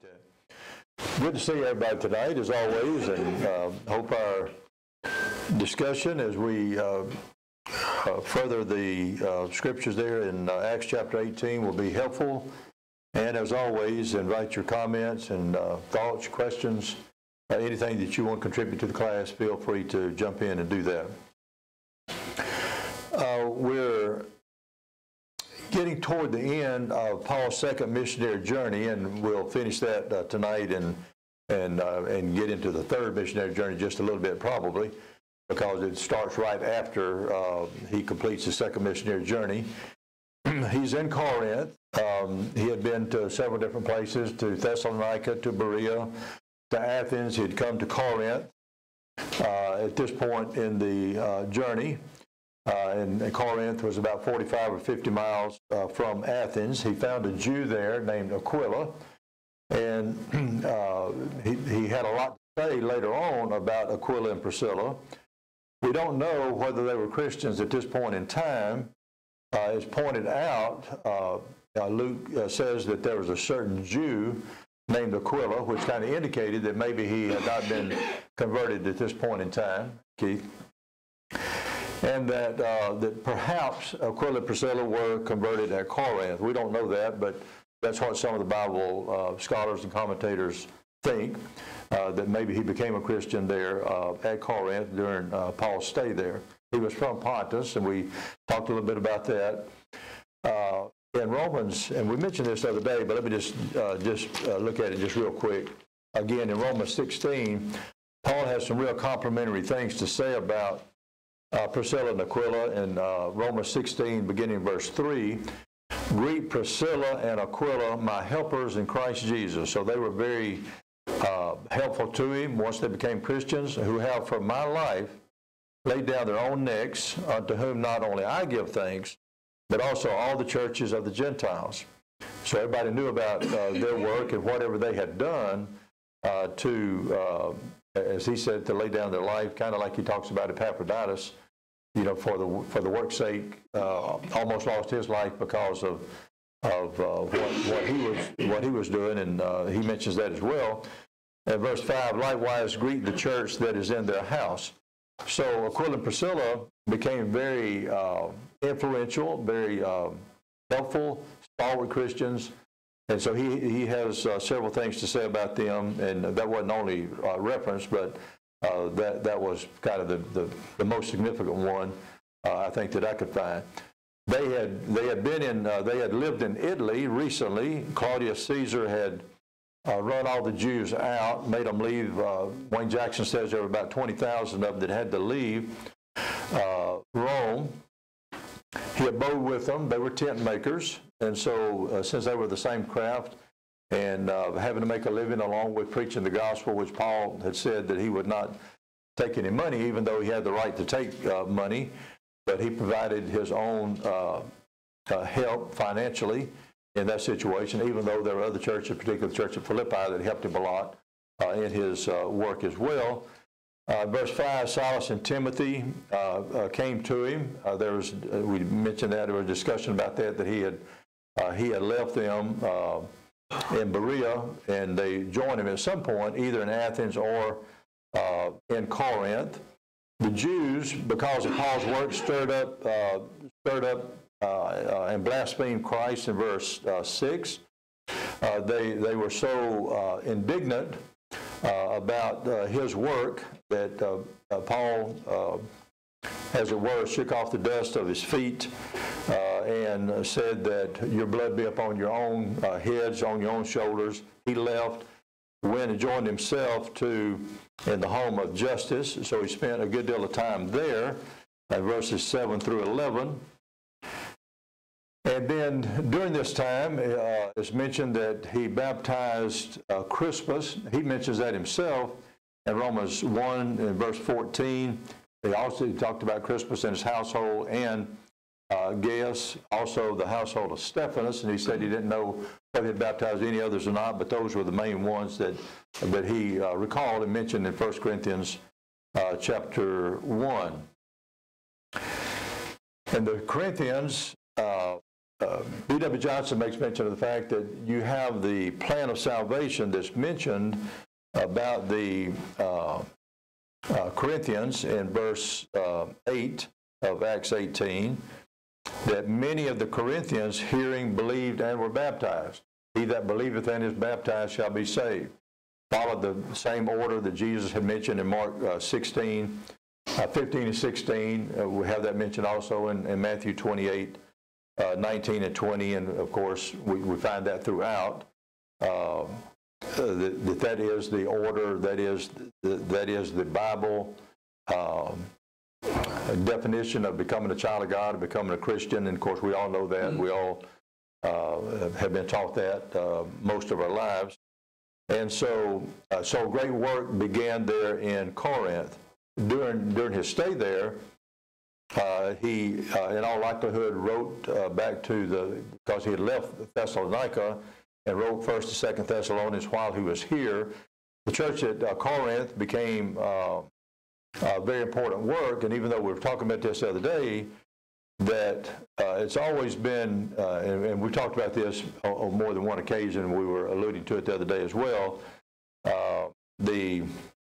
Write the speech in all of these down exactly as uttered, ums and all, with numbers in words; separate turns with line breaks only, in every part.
that. Good to see everybody tonight, as always, and uh, hope our discussion as we uh, uh, further the uh, scriptures there in uh, Acts chapter eighteen will be helpful. And as always, invite your comments and uh, thoughts, questions, uh, anything that you want to contribute to the class, feel free to jump in and do that. Uh, we're getting toward the end of Paul's second missionary journey, and we'll finish that uh, tonight and and uh, and get into the third missionary journey just a little bit probably, because it starts right after uh, he completes his second missionary journey. He's in Corinth. Um, he had been to several different places, to Thessalonica, to Berea, to Athens. He had come to Corinth uh, at this point in the uh, journey. Uh, and, and Corinth was about forty-five or fifty miles uh, from Athens. He found a Jew there named Aquila, and uh, he, he had a lot to say later on about Aquila and Priscilla. We don't know whether they were Christians at this point in time. Uh, as pointed out, uh, uh, Luke uh, says that there was a certain Jew named Aquila, which kind of indicated that maybe he had not been converted at this point in time, Keith. And that, uh, that perhaps Aquila and Priscilla were converted at Corinth. We don't know that, but that's what some of the Bible uh, scholars and commentators think, uh, that maybe he became a Christian there uh, at Corinth during uh, Paul's stay there. He was from Pontus, and we talked a little bit about that. Uh, in Romans, and we mentioned this the other day, but let me just, uh, just uh, look at it just real quick. Again, in Romans sixteen, Paul has some real complimentary things to say about Uh, Priscilla and Aquila. In uh, Romans sixteen, beginning verse three, greet Priscilla and Aquila, my helpers in Christ Jesus. So they were very uh, helpful to him once they became Christians, who have for my life laid down their own necks, unto whom not only I give thanks, but also all the churches of the Gentiles. So everybody knew about uh, their work and whatever they had done uh, to, uh, as he said, to lay down their life, kind of like he talks about Epaphroditus, you know, for the for the work's sake, uh, almost lost his life because of of uh, what, what he was what he was doing, and uh, he mentions that as well. In verse five, likewise greet the church that is in their house. So Aquila and Priscilla became very uh, influential, very uh, helpful, stalwart Christians, and so he he has uh, several things to say about them, and that wasn't only uh, reference, but Uh, that that was kind of the, the, the most significant one uh, I think that I could find. They had they had been in uh, they had lived in Italy recently. Claudius Caesar had uh, run all the Jews out, made them leave. Uh, Wayne Jackson says there were about twenty thousand of them that had to leave uh, Rome. He abode with them. They were tent makers, and so uh, since they were the same craft, and uh, having to make a living along with preaching the gospel, which Paul had said that he would not take any money, even though he had the right to take uh, money, but he provided his own uh, uh, help financially in that situation, even though there were other churches, particularly the church of Philippi, that helped him a lot uh, in his uh, work as well. Uh, verse five, Silas and Timothy uh, uh, came to him. Uh, there was, uh, we mentioned that, there was a discussion about that, that he had, uh, he had left them uh, in Berea, and they joined him at some point, either in Athens or uh, in Corinth. The Jews, because of Paul's work, stirred up, uh, stirred up uh, uh, and blasphemed Christ in verse uh, six. Uh, they they were so uh, indignant uh, about uh, his work that uh, uh, Paul, uh, as it were, shook off the dust of his feet uh, and said that your blood be upon your own uh, heads, on your own shoulders. He left, went and joined himself to in the home of justice. So he spent a good deal of time there, uh, verses seven through eleven. And then during this time, uh, it's mentioned that he baptized uh, Crispus. He mentions that himself in Romans one and verse fourteen. He also talked about Crispus and his household, and uh, Gaius, also the household of Stephanus, and he said he didn't know whether he had baptized any others or not, but those were the main ones that, that he uh, recalled and mentioned in First Corinthians uh, chapter one. And the Corinthians uh, uh, B W Johnson makes mention of the fact that you have the plan of salvation that's mentioned about the uh, uh, Corinthians in verse uh, eight of Acts eighteen, that many of the Corinthians hearing believed and were baptized. He that believeth and is baptized shall be saved. Followed the same order that Jesus had mentioned in Mark uh, sixteen, uh, fifteen and sixteen. Uh, we have that mentioned also in, in Matthew twenty-eight, uh, nineteen and twenty, and of course we, we find that throughout. Uh, that, that that is the order, that is the, that is the Bible um, definition of becoming a child of God, of becoming a Christian, and of course we all know that. Mm-hmm. We all uh, have been taught that uh, most of our lives. And so, uh, so great work began there in Corinth. During during his stay there, uh, he, uh, in all likelihood, wrote uh, back to the, because he had left Thessalonica, and wrote First and Second Thessalonians while he was here. The church at uh, Corinth became uh, a very important work, and even though we were talking about this the other day, that uh, it's always been, uh, and, and we talked about this on, on more than one occasion, we were alluding to it the other day as well, uh, the,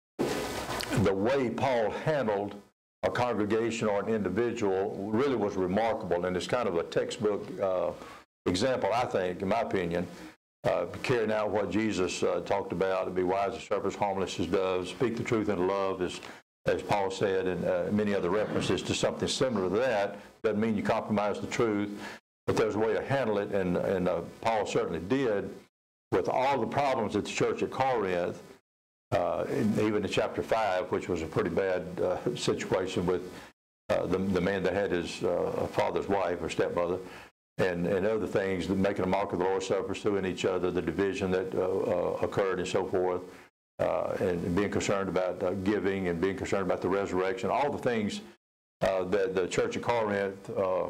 the way Paul handled a congregation or an individual really was remarkable, and it's kind of a textbook uh, example, I think, in my opinion, uh, carrying out what Jesus uh, talked about, to be wise as serpents, harmless as doves, speak the truth in love, as, as Paul said, and uh, many other references to something similar to that. Doesn't mean you compromise the truth, but there's a way to handle it, and, and uh, Paul certainly did with all the problems at the church at Corinth, uh, even in chapter five, which was a pretty bad uh, situation with uh, the, the man that had his uh, father's wife or stepmother, and, and other things, making a mock of the Lord Supper, pursuing each other, the division that uh, uh, occurred and so forth, uh, and being concerned about uh, giving and being concerned about the resurrection, all the things uh, that the church of Corinth uh,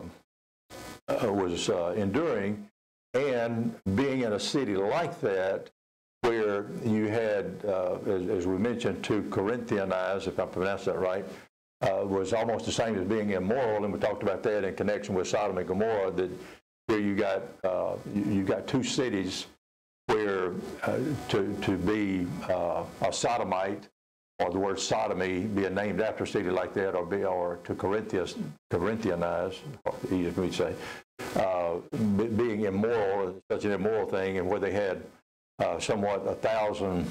uh, was uh, enduring, and being in a city like that, where you had, uh, as, as we mentioned, to Corinthianize, if I pronounce that right, uh, was almost the same as being immoral, and we talked about that in connection with Sodom and Gomorrah. That here you got uh, you, you got two cities where uh, to to be uh, a sodomite, or the word sodomy being named after a city like that, or be or to Corinthians Corinthianize, easy for me to say, uh, being immoral, such an immoral thing, and where they had Uh, somewhat a thousand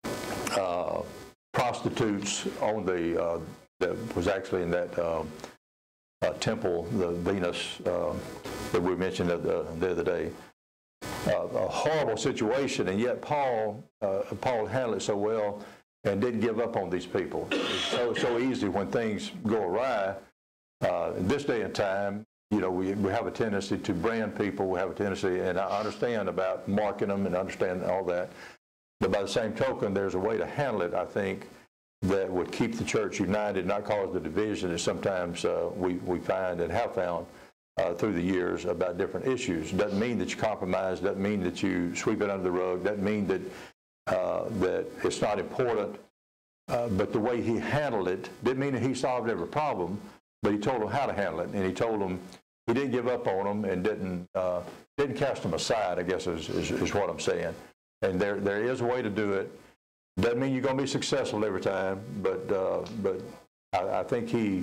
uh, prostitutes on the, uh, that was actually in that uh, uh, temple, the Venus uh, that we mentioned the, the other day. Uh, a horrible situation, and yet Paul, uh, Paul handled it so well and didn't give up on these people. It's so, so easy when things go awry. Uh, in this day and time, you know, we, we have a tendency to brand people. We have a tendency, and I understand about marking them and understand all that. But by the same token, there's a way to handle it, I think, that would keep the church united, not cause the division that sometimes uh, we, we find and have found uh, through the years about different issues. Doesn't mean that you compromise. Doesn't mean that you sweep it under the rug. Doesn't mean that, uh, that it's not important. Uh, but the way he handled it didn't mean that he solved every problem. But he told them how to handle it, and he told them he didn't give up on them and didn't uh, didn't cast them aside, I guess is, is, is what I'm saying. And there there is a way to do it. Doesn't mean you're going to be successful every time, but uh, but I, I think he,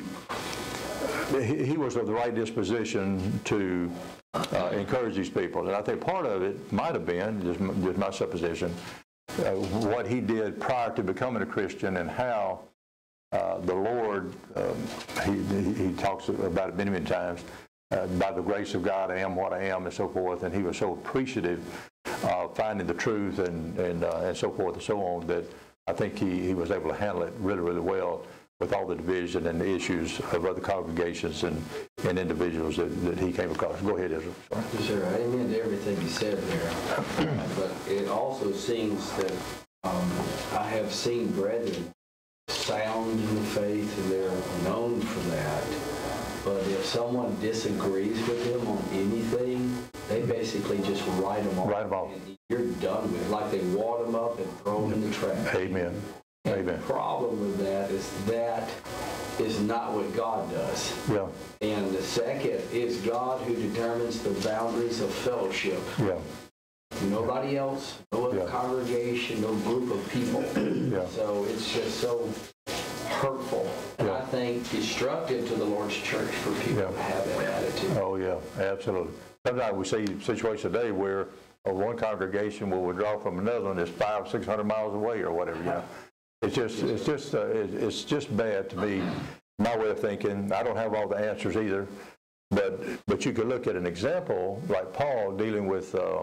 he he was of the right disposition to uh, encourage these people. And I think part of it might have been, just, just my supposition, uh, what he did prior to becoming a Christian, and how Uh, the Lord, um, he, he talks about it many, many times, uh, by the grace of God, I am what I am, and so forth, and he was so appreciative of finding the truth and, and, uh, and so forth and so on, that I think he, he was able to handle it really, really well with all the division and the issues of other congregations and, and individuals that, that he came across. Go ahead, Ezra. Sorry.
Sure, I amen to everything you said there, but it also seems that um, I have seen brethren sound in the faith, and they're known for that. But if someone disagrees with them on anything, they basically just write them off.
Write them off.
And you're done with it. Like they wad them up and throw them in the trash.
Amen.
And
Amen.
The problem with that is that is not what God does.
Yeah.
And the second, it's God who determines the boundaries of fellowship.
Yeah.
Nobody else, no other
Yeah.
congregation, no group of people.
Yeah.
So it's just so hurtful, and
Yeah.
I think destructive to the Lord's church for people
Yeah.
to have that attitude.
Oh, yeah, absolutely. Sometimes we see situations today where uh, one congregation will withdraw from another one that's five, six hundred miles away or whatever, you know. It's just, it's just, uh, it- it's just bad to me, my way of thinking. I don't have all the answers either, but, but you could look at an example like Paul dealing with, uh,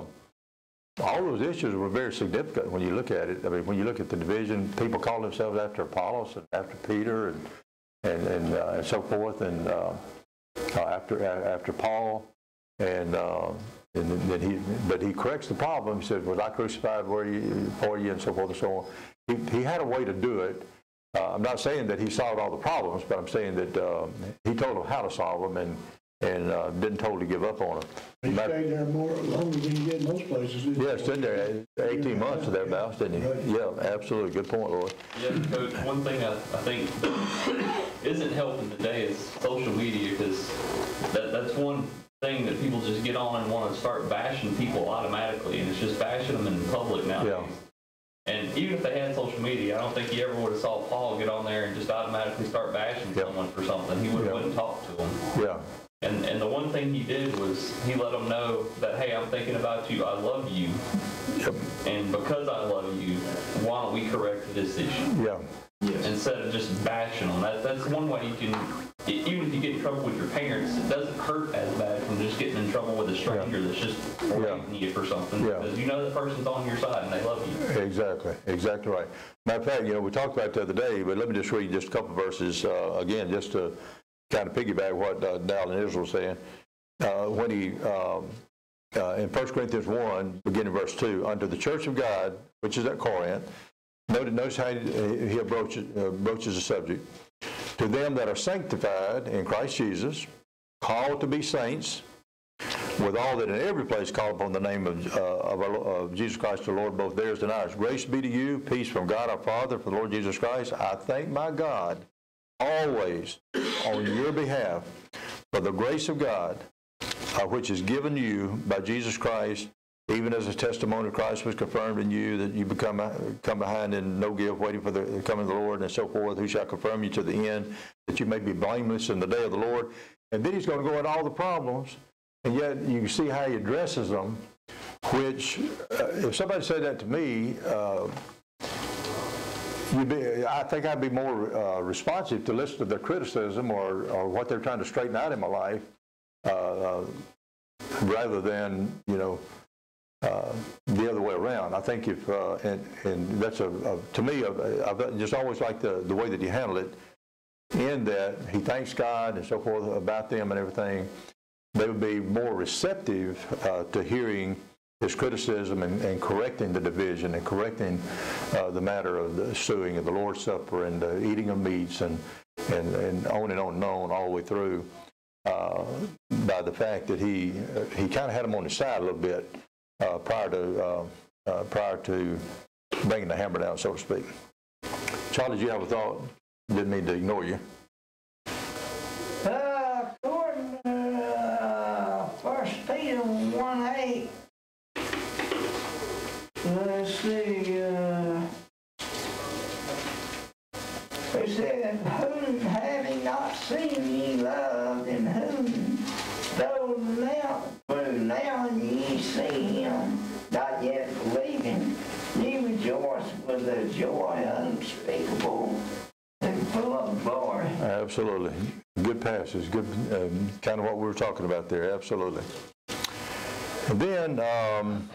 all those issues were very significant when you look at it. I mean, when you look at the division, people call themselves after Apollos and after Peter and and and, uh, and so forth, and uh, uh, after uh, after Paul, and uh, and then he, but he corrects the problem. He says, "Was I crucified for you, for you, and so forth and so on." He he had a way to do it. Uh, I'm not saying that he solved all the problems, but I'm saying that uh, he told them how to solve them, and and uh, didn't totally give up on them.
He stayed there more, longer than he did in most places. didn't he?
Yeah, stood there eighteen months or thereabouts, didn't he? Yeah, absolutely. Good point, Lloyd.
Yeah, Coach, one thing I, I think that isn't helping today is social media, because that, that's one thing that people just get on and want to start bashing people automatically, and it's just bashing them in public nowadays.
Yeah.
And even if they had social media, I don't think you ever would have saw Paul get on there and just automatically start bashing
Yeah.
someone for something. He would have
Yeah.
went and talked to them.
Yeah.
And and the one thing he did was he let them know that, hey, I'm thinking about you. I love you.
Yep.
And because I love you, why don't we correct this issue?
Yeah.
Yes.
Instead of just bashing them. That, that's one way you can, e- even if you get in trouble with your parents, it doesn't hurt as bad from just getting in trouble with a stranger that's just berating you for something.
Yeah.
Because you know the person's on your side and they love you.
Exactly, exactly right. Matter of fact, you know, we talked about it the other day, but let me just read just a couple of verses uh, again, just to kind of piggyback what uh, Dal and Israel was saying. Uh, when he, um, uh, in First Corinthians one, beginning verse two, unto the church of God, which is at Corinth, notice, notice how he, he approaches, uh, broaches the subject. To them that are sanctified in Christ Jesus, called to be saints, with all that in every place call upon the name of, uh, of, our, of Jesus Christ the Lord, both theirs and ours. Grace be to you, peace from God our Father, for the Lord Jesus Christ. I thank my God always on your behalf for the grace of God, uh, which is given you by Jesus Christ, even as the testimony of Christ was confirmed in you, that you become come behind in no guilt, waiting for the coming of the Lord, and so forth, who shall confirm you to the end, that you may be blameless in the day of the Lord. And then he's going to go into all the problems, and yet you can see how he addresses them, which, uh, if somebody said that to me, uh, you'd be, I think I'd be more uh, responsive to listen to their criticism or, or what they're trying to straighten out in my life, uh, uh, rather than, you know, Uh, the other way around. I think if, uh, and, and that's a, a to me, a, I've just always liked the, the way that he handled it, in that he thanks God and so forth about them and everything. They would be more receptive uh, to hearing his criticism and, and correcting the division and correcting uh, the matter of the suing of the Lord's Supper and the eating of meats and, and, and on and on and on all the way through, uh, by the fact that he, uh, he kind of had him on his side a little bit. Uh, prior to uh, uh, prior to bringing the hammer down, so to speak. Charlie, did you have a thought? Didn't mean to ignore you.
Uh, according to uh, First Peter one eight, let's see, uh, it said, whom having not seen ye loved, and whom though now, through now ye see him, not yet believing, ye rejoice with a joy unspeakable and full of glory.
Absolutely. Good passage. Good, um, kind of what we were talking about there. Absolutely. And then um,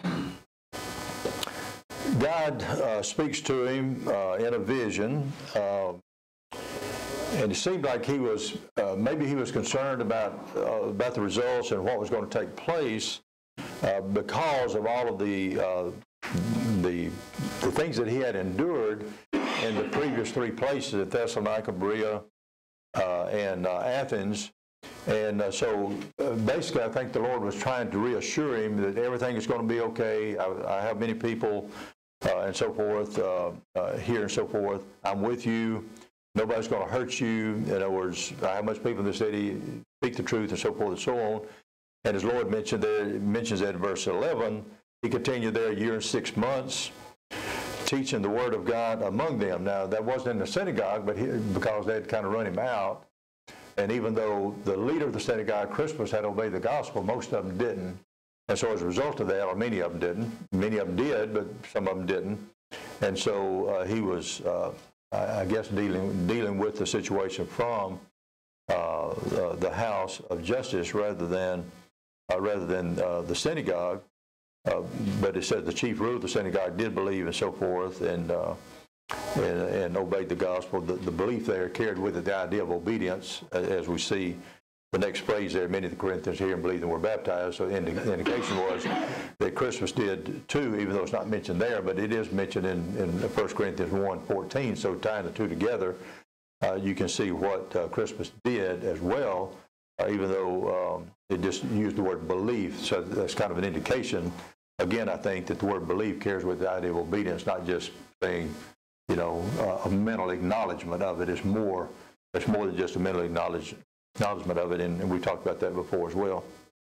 God uh, speaks to him uh, in a vision. Uh, And it seemed like he was, uh, maybe he was concerned about uh, about the results and what was going to take place uh, because of all of the, uh, the the things that he had endured in the previous three places at Thessalonica, Berea, uh, and uh, Athens. And uh, so uh, basically I think the Lord was trying to reassure him that everything is going to be okay. I, I have many people uh, and so forth uh, uh, here and so forth. I'm with you. Nobody's going to hurt you. In other words, how much people in the city speak the truth and so forth and so on. And as Lord mentioned there, mentions that in verse eleven, he continued there a year and six months, teaching the word of God among them. Now, that wasn't in the synagogue, but he, because they had kind of run him out. And even though the leader of the synagogue, Crispus, had obeyed the gospel, most of them didn't. And so as a result of that, or many of them didn't, many of them did, but some of them didn't. And so uh, he was, uh, I guess, dealing dealing with the situation from uh, uh, the house of justice rather than uh, rather than uh, the synagogue. Uh, but it said the chief ruler of the synagogue did believe and so forth, and uh, and, and obeyed the gospel. The, the belief there carried with it the idea of obedience, as we see the next phrase there. Many of the Corinthians hear and believed and were baptized. So the indication was that Crispus did too, even though it's not mentioned there, but it is mentioned in, in First Corinthians one fourteen. So tying the two together, uh, you can see what uh, Crispus did as well, uh, even though um, it just used the word belief. So that's kind of an indication. Again, I think that the word belief carries with the idea of obedience, not just saying, you know, uh, a mental acknowledgement of it. It's more, it's more than just a mental acknowledge, acknowledgement of it, and, and we talked about that before as well.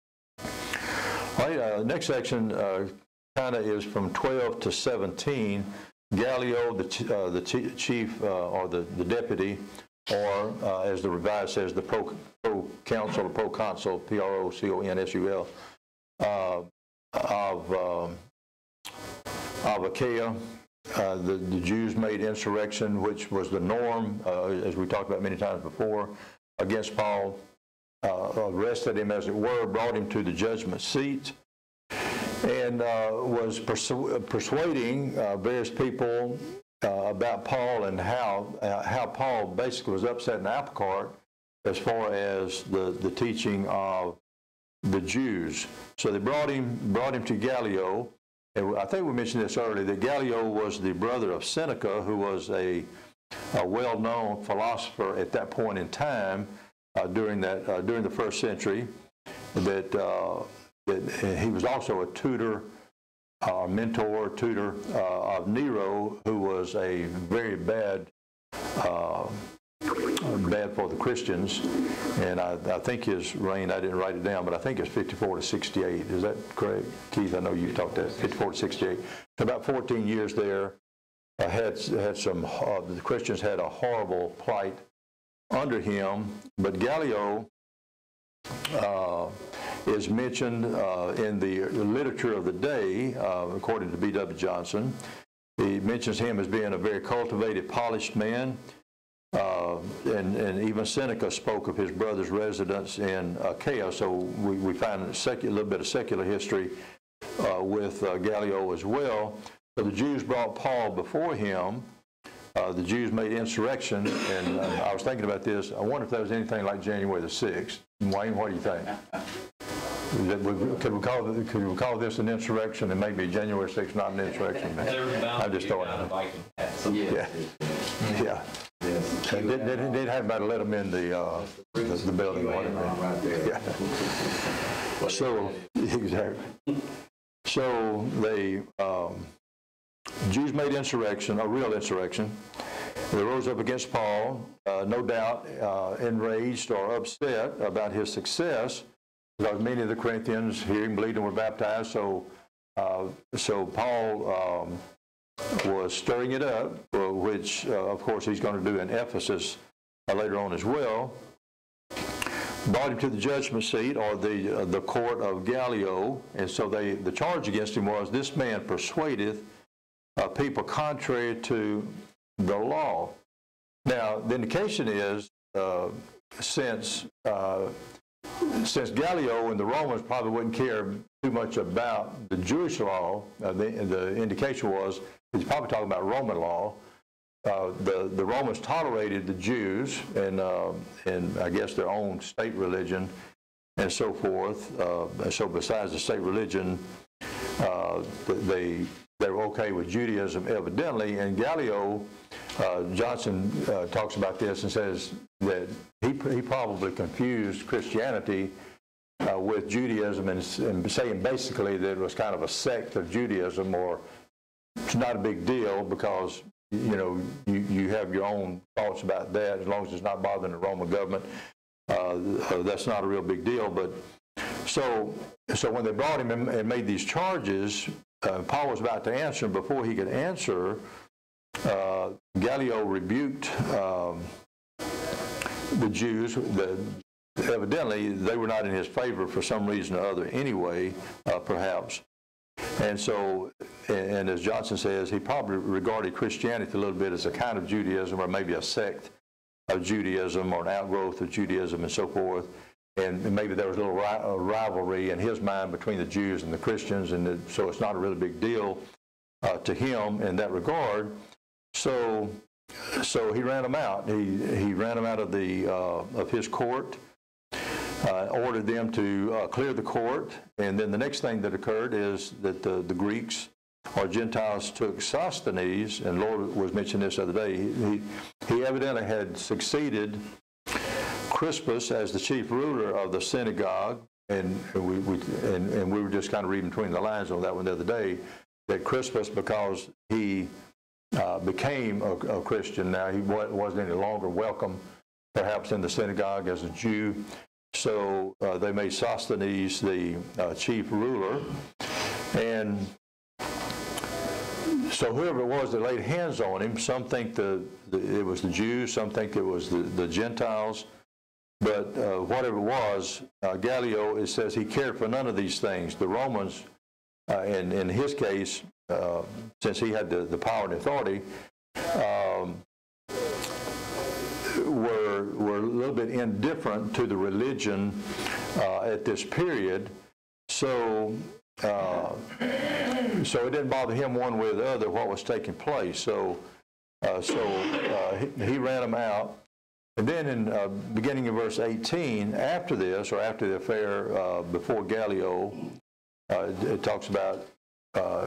All right, uh, next section uh, kind of is from twelve to seventeen. Gallio, the, uh, the chief uh, or the, the deputy, or uh, as the Revised says, the pro, pro counsel or proconsul, P R O C O N S U L, uh, of, um, of Achaia. Uh, the, the Jews made insurrection, which was the norm, uh, as we talked about many times before, against Paul, uh, arrested him, as it were, brought him to the judgment seat, and uh, was persu persuading uh, various people uh, about Paul and how uh, how Paul basically was upsetting the apple cart as far as the, the teaching of the Jews. So they brought him brought him to Gallio. And I think we mentioned this earlier, that Gallio was the brother of Seneca, who was a, a well-known philosopher at that point in time uh, during that uh, during the first century. That, uh, that he was also a tutor, uh, mentor, tutor uh, of Nero, who was a very bad, uh, bad for the Christians. And I, I think his reign, I didn't write it down, but I think it's fifty-four to sixty-eight. Is that correct, Keith? I know you talked that, fifty-four to sixty-eight. About fourteen years there, uh, had, had some, uh, the Christians had a horrible plight under him, but Gallio uh, is mentioned uh, in the literature of the day, uh, according to B W Johnson. He mentions him as being a very cultivated, polished man. Uh, and, and even Seneca spoke of his brother's residence in Achaia, so we, we find a, secu a little bit of secular history uh, with uh, Gallio as well. So the Jews brought Paul before him. Uh, the Jews made insurrection, and uh, I was thinking about this. I wonder if that was anything like January the sixth. Wayne, what do you think? That we, could, we call, could we call this an insurrection, and maybe January sixth not an insurrection? I'm just throwing it. Yeah. Yeah. Yes. They didn't they, have about to let them in the uh, the, the building. Right there. Yeah. So exactly. So they um, Jews made insurrection, a real insurrection. They rose up against Paul, uh, no doubt uh, enraged or upset about his success, because many of the Corinthians, hearing, believed, and were baptized. So, uh, so Paul um, was stirring it up, uh, which, uh, of course, he's going to do in Ephesus uh, later on as well. Brought him to the judgment seat, or the uh, the court of Gallio, and so they the charge against him was, this man persuadeth uh, people contrary to the law. Now, the indication is, uh, since uh, since Gallio and the Romans probably wouldn't care too much about the Jewish law, uh, the, the indication was he's probably talking about Roman law. Uh, the the Romans tolerated the Jews and uh, and I guess their own state religion and so forth. Uh, and so besides the state religion, uh, they they were okay with Judaism evidently. And Gallio, uh, Johnson uh, talks about this and says that he he probably confused Christianity uh, with Judaism, and, and saying basically that it was kind of a sect of Judaism, or it's not a big deal because you know, you, you have your own thoughts about that. As long as it's not bothering the Roman government, uh, that's not a real big deal. But so, so when they brought him and made these charges, uh, Paul was about to answer. Before he could answer, uh, Gallio rebuked um, the Jews. The, evidently, they were not in his favor for some reason or other anyway, uh, perhaps. And so, and, and as Johnson says, he probably regarded Christianity a little bit as a kind of Judaism, or maybe a sect of Judaism, or an outgrowth of Judaism and so forth. And maybe there was a little ri a rivalry in his mind between the Jews and the Christians, and the, so it's not a really big deal uh, to him in that regard. So, so he ran them out. He he ran them out of the uh, of his court. Uh, ordered them to uh, clear the court, and then the next thing that occurred is that the, the Greeks or Gentiles took Sosthenes, and Lord was mentioning this the other day. He, he evidently had succeeded Crispus as the chief ruler of the synagogue, and we, we and, and we were just kind of reading between the lines on that one the other day, that Crispus, because he uh, became a, a Christian now, he wasn't any longer welcome perhaps in the synagogue as a Jew. So uh, they made Sosthenes the uh, chief ruler, and so whoever it was that laid hands on him, some think the, the it was the Jews, some think it was the, the Gentiles, but uh, whatever it was, uh, Gallio, it says he cared for none of these things. The Romans, uh, in, in his case, uh, since he had the, the power and authority, um, were were a little bit indifferent to the religion uh, at this period, so uh, so it didn't bother him one way or the other what was taking place. So uh, so uh, he, he ran them out, and then in uh, beginning in verse eighteen, after this or after the affair uh, before Gallio, uh, it talks about uh,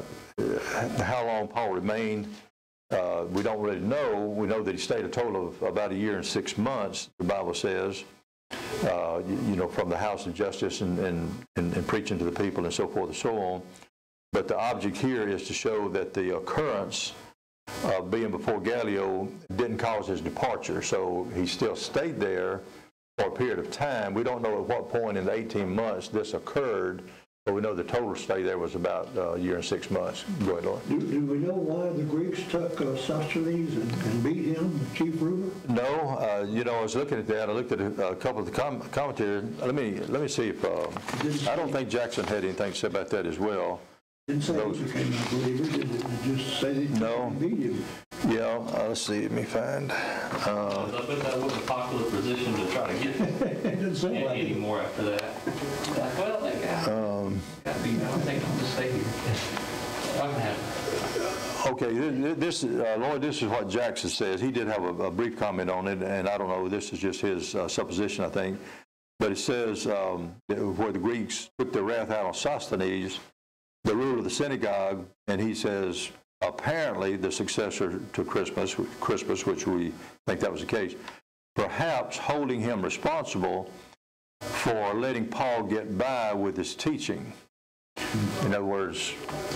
how long Paul remained. Uh, we don't really know. We know that he stayed a total of about a year and six months, the Bible says, uh, you, you know, from the house of justice and, and, and, and preaching to the people and so forth and so on. But the object here is to show that the occurrence of being before Gallio didn't cause his departure. So he still stayed there for a period of time. We don't know at what point in the eighteen months this occurred, but we know the total stay there was about uh, a year and six months. Go ahead, Lord.
Do, do we know why the Greeks took uh, Sosthenes and, and beat him, the chief ruler?
No, uh, you know, I was looking at that. I looked at a, a couple of the com commentaries. Let me let me see if uh, I don't think Jackson had anything to say about that as well.
Didn't say
Those,
he became a believer, did it? It just say that
no.
he beat him.
Yeah, uh, let's see. Let me find. Uh,
I bet that wasn't a popular position to try to get
It didn't say like
any
it.
more after that. Like, well, they got,
um,
got beat. I think I'll just stay here. I can have it.
Okay, this, uh, Lloyd, this is what Jackson says. He did have a, a brief comment on it, and I don't know, this is just his uh, supposition, I think. But it says um, where the Greeks took their wrath out on Sosthenes, the ruler of the synagogue, and he says, apparently the successor to Crispus, Crispus, which we think that was the case, perhaps holding him responsible for letting Paul get by with his teaching. In other words,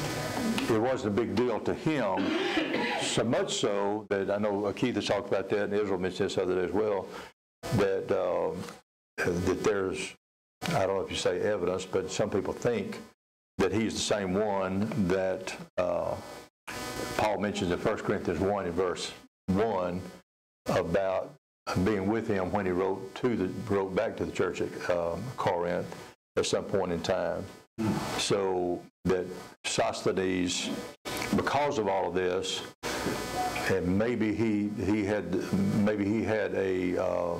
it wasn't a big deal to him, so much so that I know Keith has talked about that, and Israel mentioned this other day as well, that, uh, that there's, I don't know if you say evidence, but some people think that he's the same one that uh, Paul mentions in First Corinthians one in verse one about being with him when he wrote to the wrote back to the church at um, Corinth at some point in time. So that Sosthenes, because of all of this, and maybe he he had maybe he had a, um,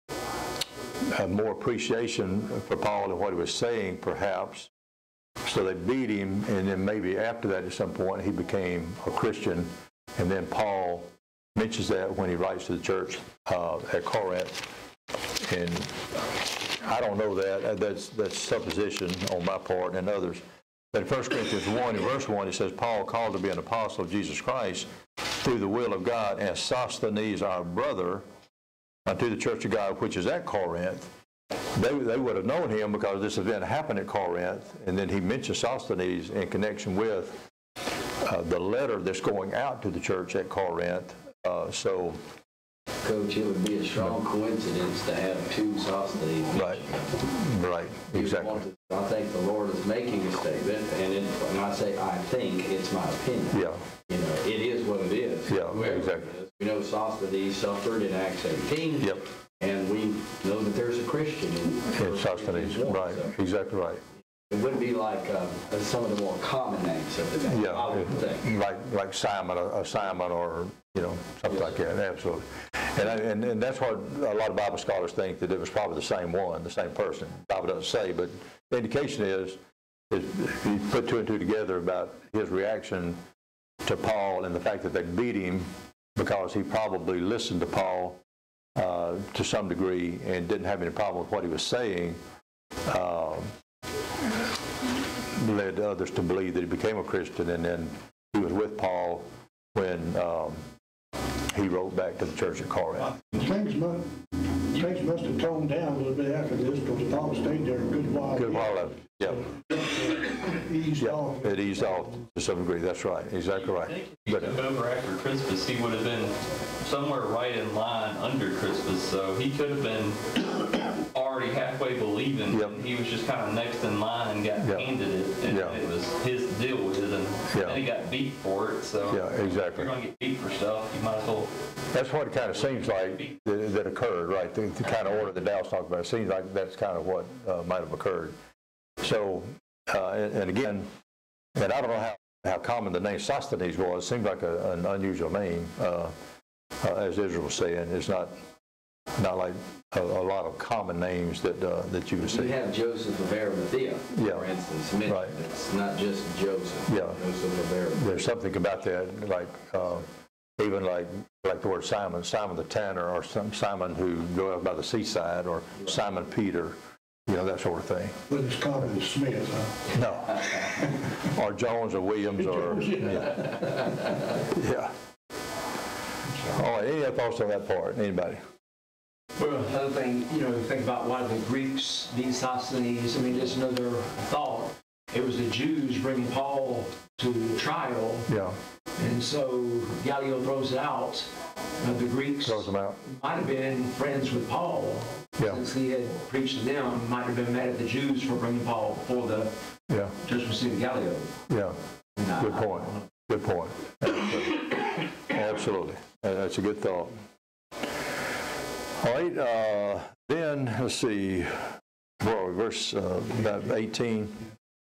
a more appreciation for Paul and what he was saying, perhaps. So they beat him, and then maybe after that at some point he became a Christian, and then Paul mentions that when he writes to the church uh, at Corinth. And I don't know that. That's, that's supposition on my part and others. But in First Corinthians one, in verse one, it says, Paul called to be an apostle of Jesus Christ through the will of God, and Sosthenes, our brother, unto the church of God, which is at Corinth. They, they would have known him because this event happened at Corinth, and then he mentioned Sosthenes in connection with uh, the letter that's going out to the church at Corinth. Uh, so,
Coach, it would be a strong coincidence to have two Sosthenes.
right, right, exactly.
I think the Lord is making a statement, and it, when I say I think, it's my opinion.
Yeah.
You know, it is what it is.
Yeah,
Whoever
exactly.
it is. We know Sosthenes suffered in Acts eighteen.
Yep.
And we know that there's a Christian in
In Sosthenes, right,
so
exactly right.
it wouldn't be like uh, some of the more common names of the day.
Yeah,
I would think.
like like Simon, a Simon, or you know something like that. Absolutely, and, I, and and that's what a lot of Bible scholars think, that it was probably the same one, the same person. The Bible doesn't say, but the indication is, is if you put two and two together about his reaction to Paul and the fact that they beat him because he probably listened to Paul uh, to some degree and didn't have any problem with what he was saying. Uh, led others to believe that he became a Christian, and then he was with Paul when um, he wrote back to the church at Corinth.
Things must, things must have toned down a little bit after this, because Paul stayed there a good while.
Good while left. Yeah.
Eased
Yeah,
off.
it eased off to some degree. That's right. Exactly
I
right.
think if he
But
took over after Crispus, he would have been somewhere right in line under Crispus, so he could have been already halfway believing.
Yep.
And he was just kind of next in line and got
Yep.
handed it, and
Yeah.
it was his to deal with, and
Yeah.
then he got beat for it. So
Yeah, exactly.
if you're going to get beat for stuff, you might as well.
that's what it kind of seems like that, that occurred, right? The, the kind of order that Dallas talked about. It seems like that's kind of what uh, might have occurred. So, uh, and, and again, and I don't know how, how common the name Sosthenes was. It seems like a, an unusual name, uh, uh, as Israel was saying. It's not not like a, a lot of common names that uh, that you would see.
We have Joseph of Arimathea,
Yeah.
for instance, mentioned.
Right.
It's not just Joseph.
Yeah.
Joseph of Arimathea.
There's something about that, like uh, even like like the word Simon, Simon the Tanner, or some Simon who go out by the seaside, or Simon Peter, you know, that sort of thing.
But it's common as Smith, huh?
No, or Jones or Williams, or yeah. yeah. All right. Any other thoughts on that part? Anybody?
Well, another thing, you know, think about why the Greeks beat Sosthenes. I mean, just another thought. It was the Jews bringing Paul to trial,
Yeah.
and so Gallio throws it out. Uh, the Greeks
Throws them out.
might have been friends with Paul,
Yeah.
since he had preached to them. Might have been mad at the Jews for bringing Paul before the
Yeah.
judgment seat of Gallio.
Yeah.
And I-
Good
I-
point. Good point. Absolutely. Absolutely. Uh, That's a good thought. All right. Uh, then let's see. Well, verse uh, about eighteen.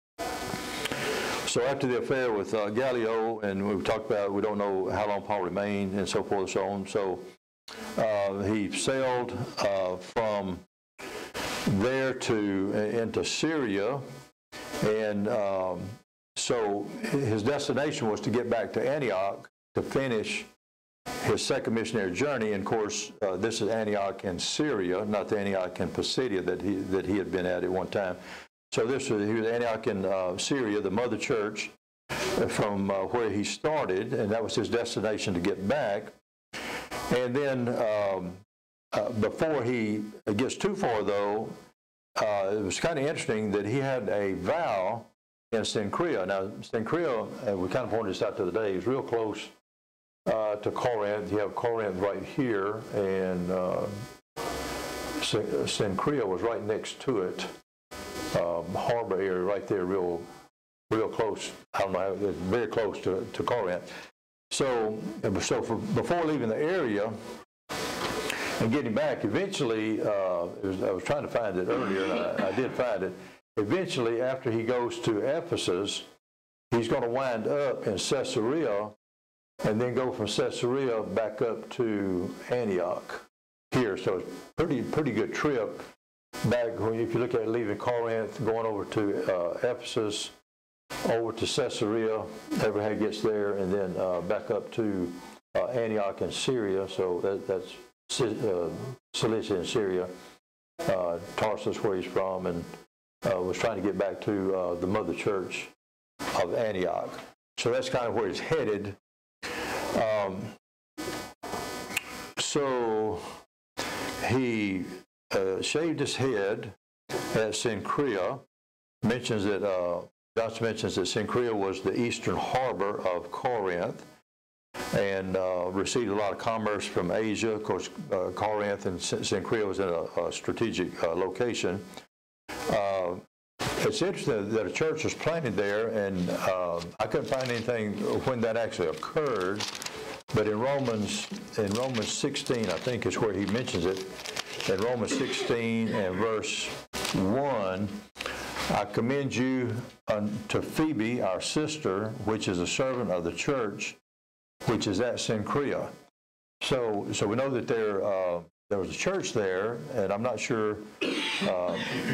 So after the affair with uh, Gallio, and we've talked about, we don't know how long Paul remained, and so forth and so on. So uh, he sailed uh, from there to into Syria, and um, so his destination was to get back to Antioch to finish his second missionary journey. And of course, uh, this is Antioch in Syria, not the Antioch in Pisidia that he that he had been at at one time. So this was, he was Antioch in uh, Syria, the mother church from uh, where he started, and that was his destination to get back. And then um, uh, before he gets too far, though, uh, it was kind of interesting that he had a vow in Cenchrea. Now, Cenchrea, uh, we kind of pointed this out the other day, is real close uh, to Corinth. You have Corinth right here, and uh, Cenchrea was right next to it. Um, harbor area right there, real, real close. I don't know, how, it's very close to, to Corinth. So, so for, before leaving the area and getting back, eventually, uh, it was, I was trying to find it earlier, and I, I did find it. Eventually, after he goes to Ephesus, he's going to wind up in Caesarea, and then go from Caesarea back up to Antioch here. So it's pretty, pretty good trip. Back when, if you look at it, leaving Corinth, going over to uh, Ephesus, over to Caesarea, everybody gets there, and then uh, back up to uh, Antioch in Syria. So that, that's uh, Cilicia in Syria, uh, Tarsus, where he's from, and uh, was trying to get back to uh, the mother church of Antioch. So that's kind of where he's headed. Um, so he Uh, shaved his head at Cenchrea, mentions that uh, Johnson mentions that Cenchrea was the eastern harbor of Corinth and uh, received a lot of commerce from Asia. Of course, uh, Corinth and Cenchrea was in a, a strategic uh, location. Uh, it's interesting that a church was planted there, and uh, I couldn't find anything when that actually occurred. But in Romans, in Romans sixteen, I think is where he mentions it. In Romans sixteen and verse one, I commend you unto Phoebe, our sister, which is a servant of the church, which is at Cenchrea. So, so we know that there uh, there was a church there, and I'm not sure. Uh,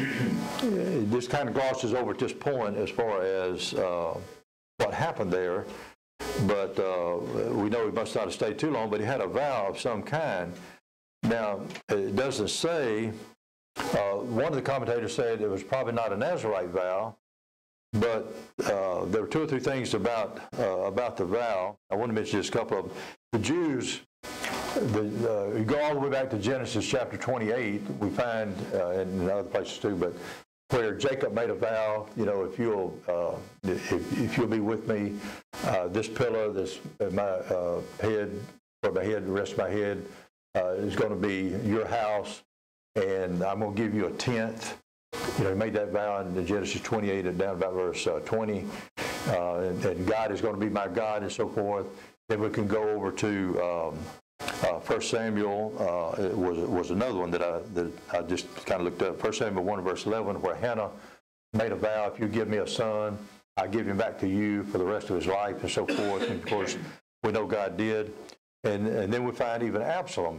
this kind of glosses over at this point as far as uh, what happened there. But uh, we know he must not have stayed too long. But he had a vow of some kind. Now, it doesn't say, uh, one of the commentators said it was probably not a Nazirite vow, but uh, there were two or three things about uh, about the vow. I want to mention just a couple of them. The Jews, the, uh, you go all the way back to Genesis chapter twenty-eight, we find, uh, and in other places too, but where Jacob made a vow, you know, if you'll, uh, if, if you'll be with me, uh, this pillar, this, uh, my uh, head, for my head, the rest of my head, Uh, is going to be your house, and I'm going to give you a tenth. You know, he made that vow in Genesis twenty-eight and down about verse uh, twenty, uh, and, and God is going to be my God, and so forth. Then we can go over to um, uh, First Samuel. Uh, it was was another one that I that I just kind of looked up. First Samuel one verse eleven, where Hannah made a vow: if you give me a son, I give him back to you for the rest of his life, and so forth. And of course, we know God did. And, and then we find even Absalom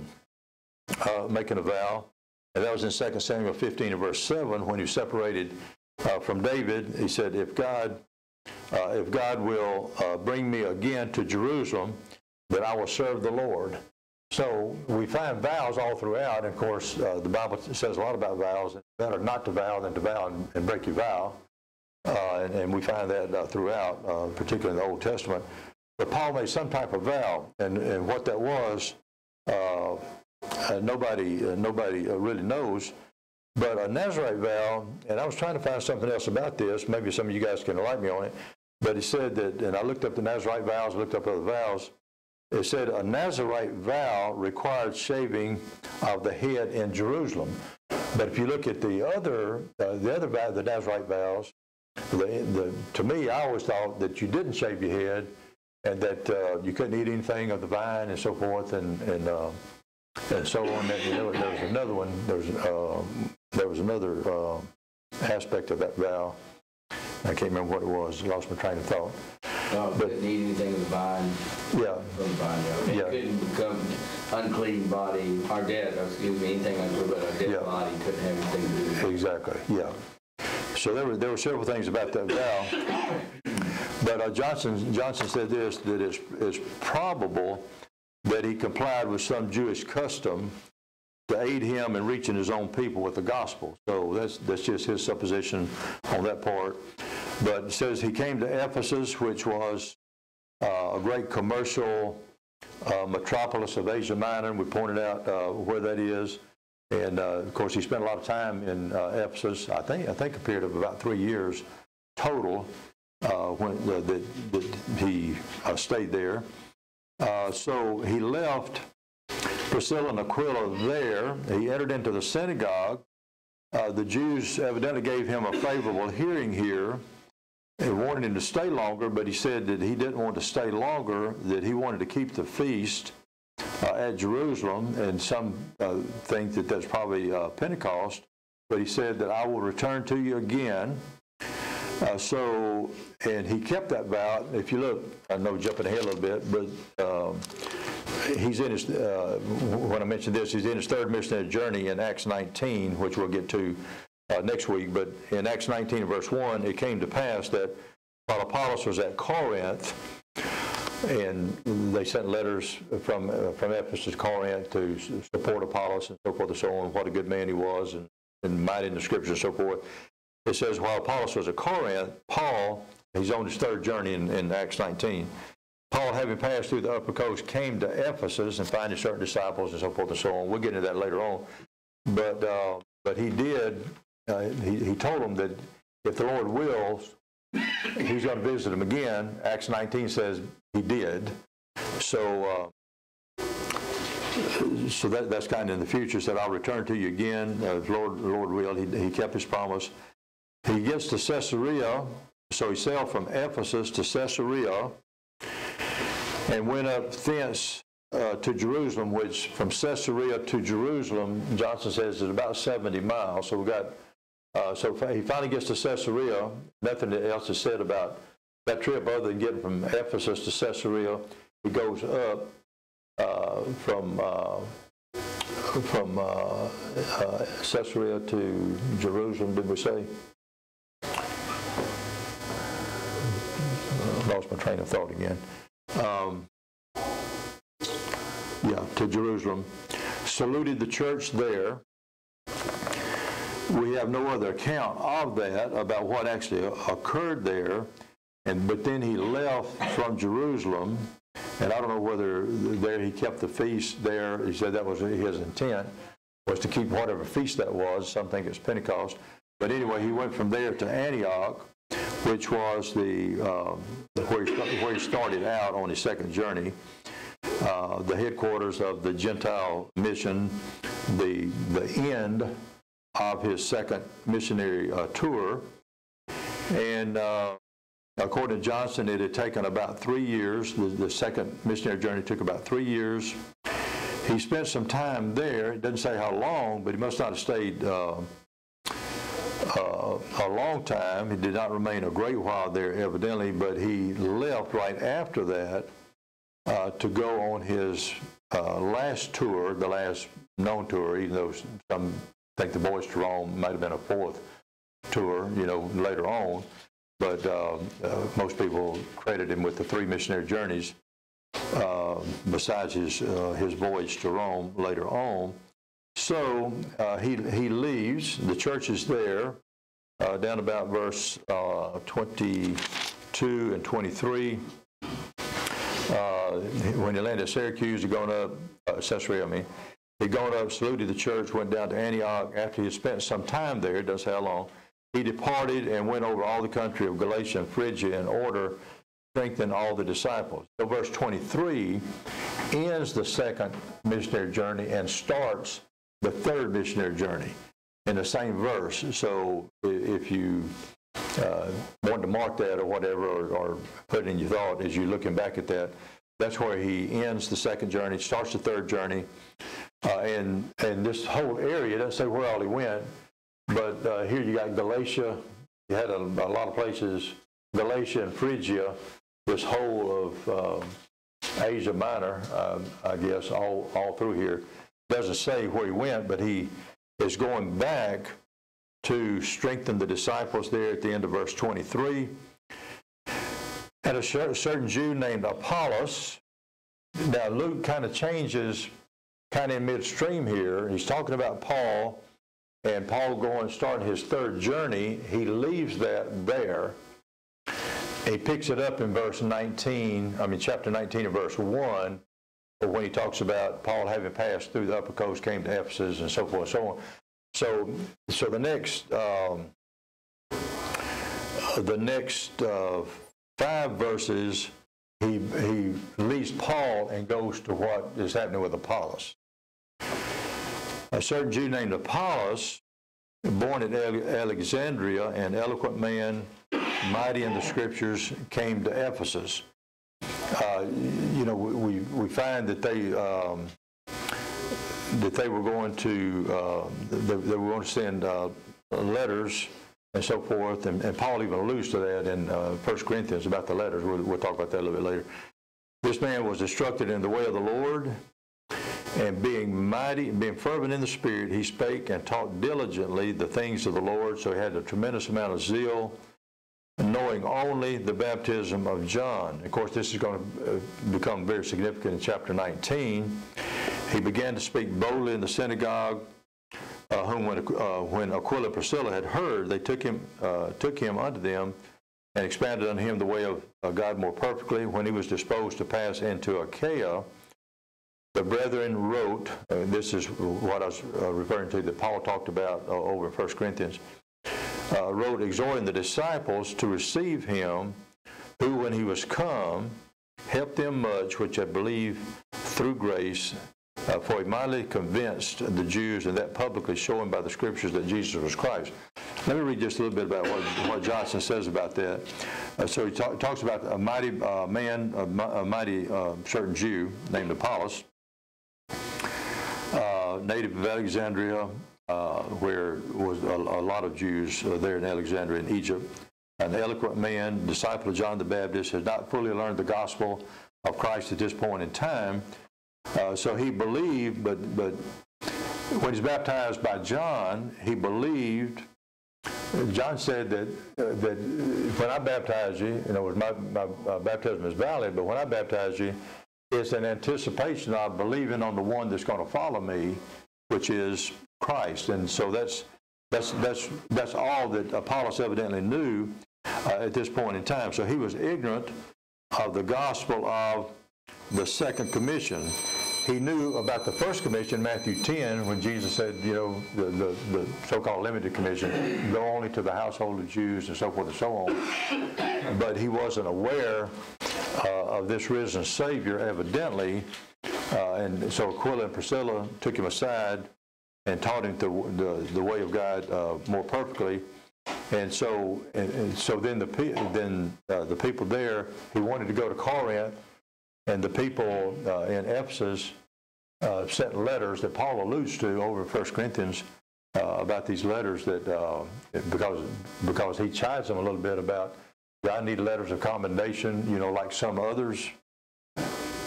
uh, making a vow, and that was in Second Samuel fifteen and verse seven, when he separated uh, from David. He said, if God, uh, if God will uh, bring me again to Jerusalem, then I will serve the Lord. So we find vows all throughout, and of course uh, the Bible says a lot about vows. It's better not to vow than to vow and, and break your vow, uh, and, and we find that uh, throughout, uh, particularly in the Old Testament. But Paul made some type of vow, and, and what that was, uh, uh, nobody uh, nobody uh, really knows. But a Nazirite vow, and I was trying to find something else about this. Maybe some of you guys can enlighten me on it. But he said that, and I looked up the Nazirite vows, looked up other vows. It said a Nazirite vow required shaving of the head in Jerusalem. But if you look at the other uh, the other vow, the Nazirite vows, the, the, to me, I always thought that you didn't shave your head, and that uh, you couldn't eat anything of the vine and so forth, and and, uh, and so on. And there, there was another one. There was uh, there was another uh, aspect of that vow. I can't remember what it was. I lost my train of thought.
No,
but
couldn't eat anything of the vine.
Yeah.
From the vine. Yeah. It
Yeah.
couldn't become unclean body or dead. Excuse me. Anything unclean, but a dead
Yeah.
body couldn't have anything to do with it.
Exactly. Yeah. So there were there were several things about that vow. But uh, Johnson Johnson said this, that it's, it's probable that he complied with some Jewish custom to aid him in reaching his own people with the gospel. So that's that's just his supposition on that part. But it says he came to Ephesus, which was uh, a great commercial uh, metropolis of Asia Minor, and we pointed out uh, where that is. And uh, of course, he spent a lot of time in uh, Ephesus. I think I think a period of about three years total. Uh, when uh, that, that he uh, stayed there. Uh, so he left Priscilla and Aquila there. He entered into the synagogue. Uh, the Jews evidently gave him a favorable hearing here and wanted him to stay longer, but he said that he didn't want to stay longer, that he wanted to keep the feast uh, at Jerusalem, and some uh, think that that's probably uh, Pentecost, but he said that I will return to you again. Uh, so, and he kept that vow. If you look, I know jumping ahead a little bit, but um, he's in his, uh, when I mentioned this, he's in his third missionary journey in Acts nineteen, which we'll get to uh, next week. But in Acts nineteen, verse one, it came to pass that while Apollos was at Corinth, and they sent letters from uh, from Ephesus to Corinth to support Apollos and so forth and so on, what a good man he was, and, and mighty in the scriptures and so forth. It says, while Apollos was at Corinth, Paul, he's on his third journey in, in Acts nineteen, Paul, having passed through the upper coast, came to Ephesus and finding certain disciples and so forth and so on. We'll get into that later on. But uh, but he did, uh, he, he told them that if the Lord wills, he's going to visit them again. Acts nineteen says he did. So, uh, so that, that's kind of in the future. Said, I'll return to you again, uh, if Lord, Lord will. He, he kept his promise. He gets to Caesarea, so he sailed from Ephesus to Caesarea and went up thence uh, to Jerusalem, which from Caesarea to Jerusalem, Johnson says, is about seventy miles. So we got, uh, so he finally gets to Caesarea. Nothing else is said about that trip other than getting from Ephesus to Caesarea. He goes up uh, from uh, from uh, uh, Caesarea to Jerusalem. Did we say? Lost my train of thought again. Um, yeah, to Jerusalem. Saluted the church there. We have no other account of that, about what actually occurred there. And but then he left from Jerusalem, and I don't know whether there he kept the feast there. He said that was his intent, was to keep whatever feast that was. Some think it's Pentecost. But anyway, he went from there to Antioch, which was the um, where, he, where he started out on his second journey, uh, the headquarters of the Gentile mission, the the end of his second missionary uh, tour. And uh, according to Johnson, it had taken about three years. The, the second missionary journey took about three years. He spent some time there. It doesn't say how long, but he must not have stayed uh, Uh, a long time. He did not remain a great while there, evidently, but he left right after that uh, to go on his uh, last tour, the last known tour, even though some think the Voyage to Rome might have been a fourth tour, you know, later on. But uh, uh, most people credit him with the three missionary journeys uh, besides his, uh, his voyage to Rome later on. So uh, he, he leaves. The church is there, uh, down about verse uh, twenty-two and twenty-three. Uh, when he landed at Syracuse, he'd gone up, uh, Caesarea, I mean, he'd gone up, saluted the church, went down to Antioch. After he had spent some time there, it doesn't say how long, he departed and went over all the country of Galatia and Phrygia in order to strengthen all the disciples. So verse twenty-three ends the second missionary journey and starts the third missionary journey in the same verse. So if you uh, want to mark that or whatever, or, or put it in your thought as you're looking back at that, that's where he ends the second journey, starts the third journey. Uh, and, and this whole area, doesn't say where all he went, but uh, here you got Galatia. You had a, a lot of places, Galatia and Phrygia, this whole of uh, Asia Minor, uh, I guess, all, all through here. Doesn't say where he went, but he is going back to strengthen the disciples there at the end of verse twenty-three. And a certain Jew named Apollos. Now Luke kind of changes kind of in midstream here. He's talking about Paul, and Paul going starting his third journey. He leaves that there. He picks it up in verse nineteen, I mean chapter nineteen and verse one. When he talks about Paul having passed through the upper coast, came to Ephesus, and so forth and so on. So, so the next, um, the next uh, five verses, he he leaves Paul and goes to what is happening with Apollos. A certain Jew named Apollos, born at Alexandria, an eloquent man, mighty in the Scriptures, came to Ephesus. Uh, you know, we we find that they um, that they were going to uh, they, they were going to send uh, letters and so forth, and, and Paul even alludes to that in uh, First Corinthians about the letters. We'll, we'll talk about that a little bit later. This man was instructed in the way of the Lord, and being mighty, being fervent in the Spirit, he spake and taught diligently the things of the Lord. So he had a tremendous amount of zeal, knowing only the baptism of John. Of course, this is going to become very significant in chapter nineteen. He began to speak boldly in the synagogue, uh, whom when, uh, when Aquila and Priscilla had heard, they took him, uh, took him unto them and expanded unto him the way of uh, God more perfectly. When he was disposed to pass into Achaia, the brethren wrote, uh, this is what I was uh, referring to that Paul talked about uh, over in First Corinthians, uh, wrote exhorting the disciples to receive him, who when he was come, helped them much which had believed through grace, uh, for he mightily convinced the Jews, and that publicly showing by the Scriptures that Jesus was Christ. Let me read just a little bit about what, what Johnson says about that. Uh, so he talk, talks about a mighty uh, man, a, a mighty uh, certain Jew named Apollos, uh, native of Alexandria, uh, where was a, a lot of Jews uh, there in Alexandria in Egypt. An eloquent man, disciple of John the Baptist, has not fully learned the gospel of Christ at this point in time. Uh, so he believed, but but when he's baptized by John, he believed. John said that uh, that when I baptize you, you know, my, my uh, baptism is valid, but when I baptize you, it's an anticipation of believing on the one that's going to follow me, which is Christ. And so that's that's that's that's all that Apollos evidently knew uh, at this point in time. So he was ignorant of the gospel of the second commission. He knew about the first commission, Matthew ten, when Jesus said, you know, the, the, the so-called limited commission, go only to the household of Jews and so forth and so on. But he wasn't aware uh, of this risen Savior, evidently. Uh, and so Aquila and Priscilla took him aside and taught him the, the, the way of God uh, more perfectly. And so, and, and so then the then uh, the people there, he wanted to go to Corinth. And the people uh, in Ephesus uh, sent letters that Paul alludes to over in First Corinthians uh, about these letters that, uh, because because he chides them a little bit about, I need letters of commendation, you know, like some others. Uh,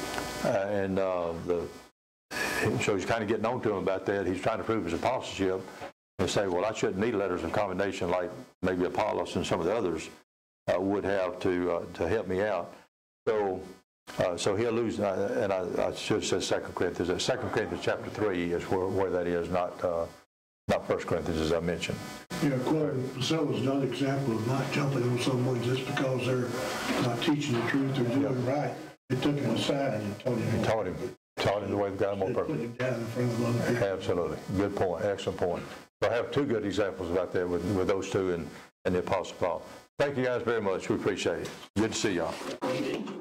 and uh, the so he's kind of getting on to him about that. He's trying to prove his apostleship and say, well, I shouldn't need letters of commendation like maybe Apollos and some of the others uh, would have to uh, to help me out. So. Uh, so he alludes, uh, and I, I should have said Second Corinthians. Second Corinthians chapter three is where, where that is, not uh, not First Corinthians, as I mentioned.
Yeah, Aquila and Priscilla is another example of not jumping on someone just because they're not teaching the truth or doing yep. right. They took him aside and taught him.
He taught him, taught him the way of God more perfectly.
Put him down in front of other people.
Absolutely, good point, excellent point. So I have two good examples about that with, with those two and, and the Apostle Paul. Thank you guys very much. We appreciate it. Good to see y'all.